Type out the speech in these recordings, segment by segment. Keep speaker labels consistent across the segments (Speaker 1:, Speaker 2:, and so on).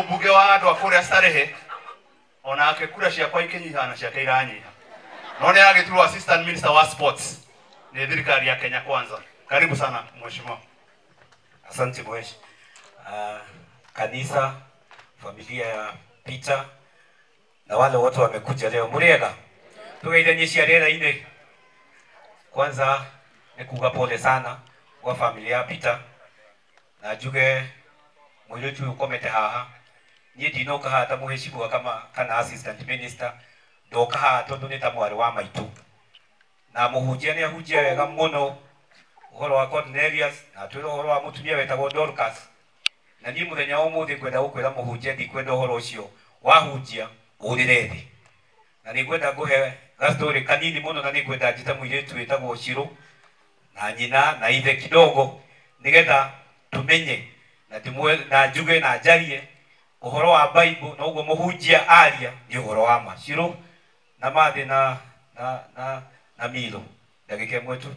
Speaker 1: mumbunge wa andu akuria Starehe onake kura ciakwa ikinyiha na ciake iranyiha no ni agiturwo assistant minister wa sports ni thirikari ya Kenya Kwanza. Karibu sana mheshimiwa.
Speaker 2: Asante mweshi. Kanisa, familia ya Peter na wale wote wamekuja leo. Muriega tugeithanyishia rera ine. Kwanza nikuga pole sana kwa familia ya Peter na juge mwiretu ukomete haha ni dinoka hata muheshimiwa kama kana assistant minister doka ha tondu ni tamwari wa maitu na muhujia ni ahujia wega muno uhoro wa Cornelius na twiro uhoro wa mutumia wetagwo Dorcas na ni muthenya wa muthi kwenda gukwira muhujia ndi kwenda uhoro ucio wahujia urirethi na ni kwenda guhe story kanini muno na ni kwenda njita mwiretu wetagwo Shiro na nyina na ithe kidogo nigetha tumenye na timwe na juge na jarie uhoro wa Bible na ugo muhujia aria ni uhoro wa ma Shiro na mathi na Milo ndagike mwetu.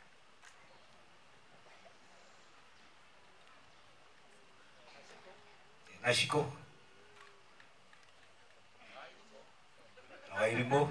Speaker 2: Nashiko Wairimo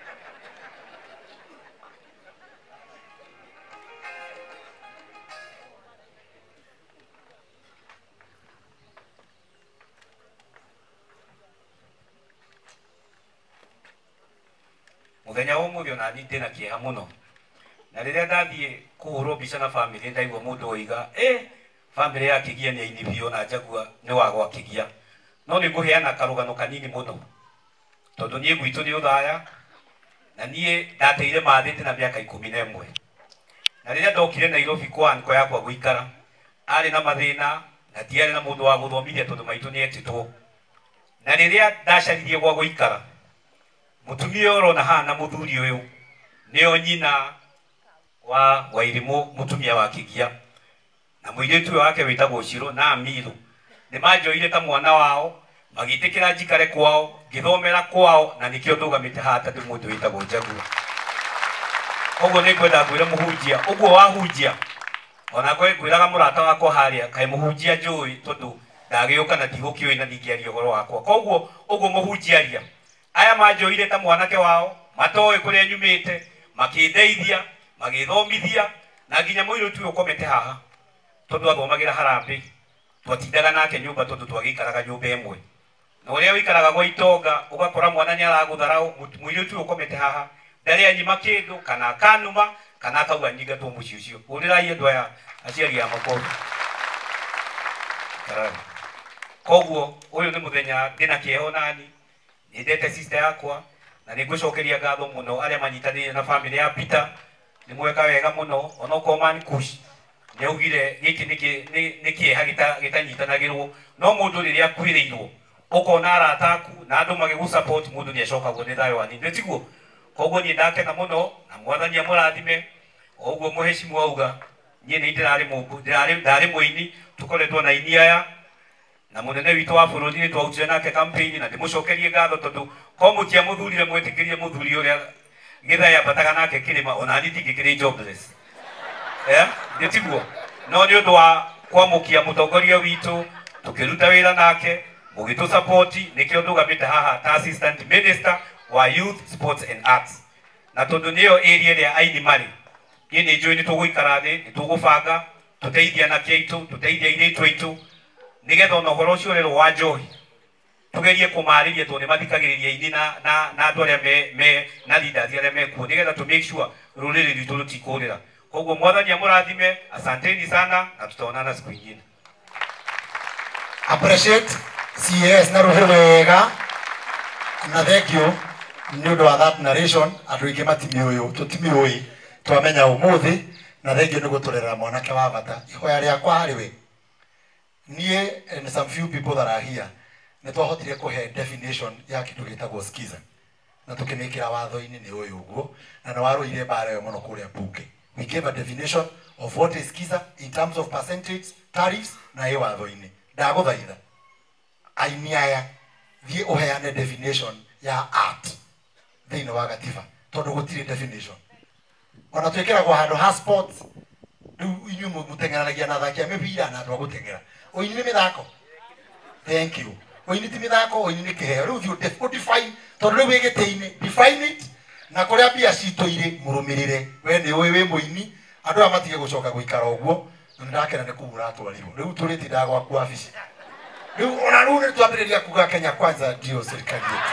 Speaker 2: muthenya umuthi ona ni ndina kieha muno na riria ndathie kuhurwo mbica na family ndaigua mundu oiga family ya Kigia ni ainibio na jaguar ni wagwa Kigia no ni nguheana karugano kanini muno tondu nie gwitu ni uthaya na nie ndateire mathite na miaka 11 na riria ndokire Nairobi kwa anko yakwa guikara ari na mathina na tiari na mundu wa guthomithia tondu maitu ni etitwo na riria ndacaririe gwa guikara mutumia oro na hana muthuri uyu nio nyina wa Wairimu mutumia wa Kigia na muiretu wake witagwo Shiro na Milo ni majoire ta mwana wao magitikira njikare kwao ngithomera kwao na nikio ndugamite hata ndi mundu witagwo Jaguar ogo ni kwenda kwira muhujia ogo wahujia ona kwiraga murata wakwa haria kai muhujia njui tondu ndagioka na tigukio ina ningiaria uhoro wakwa koguo ogo muhunjiaria aya majoire ta mwanake wao matoe kuria nyumite makindeithia magithomithia na nginya muiretu ukomete haha tondu athomagira harambe twatindaga nake nyumba tondu twagikaraga nyumba imwe na uria wikaraga gwa itonga ugakora mwana ni aragutharau muiretu ukomete haha ndari anyima kindu kana kanuma kana akauga nyiga tu muci ucio urirai andu aya aciari ya makoro koguo uyu ni muthenya ndina kieho nani ndete sister yakwa na nigucokeria ngatho muno aria manyitanire na family ya Peter ni mweka wega muno onoko man kush ni ugire giki niki gitanyitanagirwo no mundu riria kwiriirwo ukona arataku na andu magigu support mundu ni acoka gwo ni thayo wani ndetiguo koguo ni ndake na muno na mwathani amurathime oguo muheshimu auga nie ni ndirari mungu ndari muini tukoretwo na ini aya na munene witu wa bururi ni twautire nake campaign na ndimucokerie ngatho tondu ko mutia muthurire mwetikirie muthuri uria githaya bataga nake kirima ona ni tingikiri jobless ndetiguo no ni undu wa kwamukia mutongoria witu tukiruta wira nake mugitu support nikio ndugamite haha ta assistant minister wa youth sports and arts na tondu niyo area ria aini mari ni njui ni tuguikara thi ni tugubanga tuteithia na kiaitu tuteithia iritu itu nigetha ono horo ucio rero wa njohi tugerie kumariria tondu mathikagiriria ini na andu aria me na leaders aria mekuo nigetha to make sure ruriri ritu rutikurira koguo mwathani amurathime asanteni sana na tutaonana siku nyingine.
Speaker 3: Appreciate CS na ruhe wega na thank you ni undu wa that narration andu ingi matimi uyu tutimi uyi twamenya umuthi na thank you ni guturera mwanake wa bata ihoya riakwa hari we nie and some few people that are here ne twahotire kuhe definition ya kitu gitagwo skiza na tukimikira watho-ini ni uyu uguo na na waruire bare yo muno kuria bunge. We gave a definition of what is skiza in terms of percentage tariffs na ye watho-ini ndaguthaitha aini aya thie uheane definition ya art thiini wa gatiba tondu gutire definition ona twikiragwo handu ha sports riu inyu mutengeranagia na thakia mibira na andu a gutengera uini mithako. Thank you. Oini ti mithako, oini ni kiheo. Riu thiu define, tondu riu wigite-ini, define it na kuria mbia citũ irĩ mũrũmĩrĩre. We nĩ ũĩ wĩ mũini, andũ aya matige gũcoka gũikara ũguo, na ndakena nĩ kũu ũratwarirwo. Rĩu tũrĩtindaga gwaku wabici. Rĩu ona rĩu nĩ twambĩrĩria kuga Kenya Kwanza ndio serikali yetu.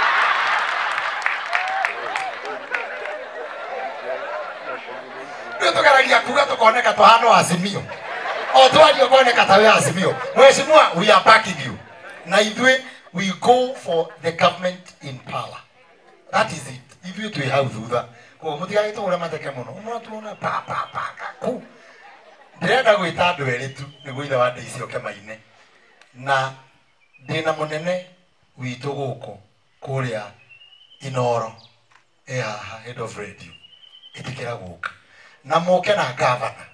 Speaker 3: Rĩu tũgeragia kuga tũkoneka tũhana Azimio. O twario kuoneka ta we Azimio. Mheshimiwa, we are backing you. Na ithuĩ we go for the government in power. That is it. Ithuĩ twĩ hau thutha. Koguo mũtigagĩtwo ũrĩa mateke mũno. Mũratuona pa kuu. Ndĩrenda gwĩta andũ erĩ tu nĩguo ithe wa Ndeici oke maine. Na ndĩna mũnene witũ gũkũ kũrĩa Inoro haha head of radio. Ĩtĩkĩra gũka. Na mũke na gavana.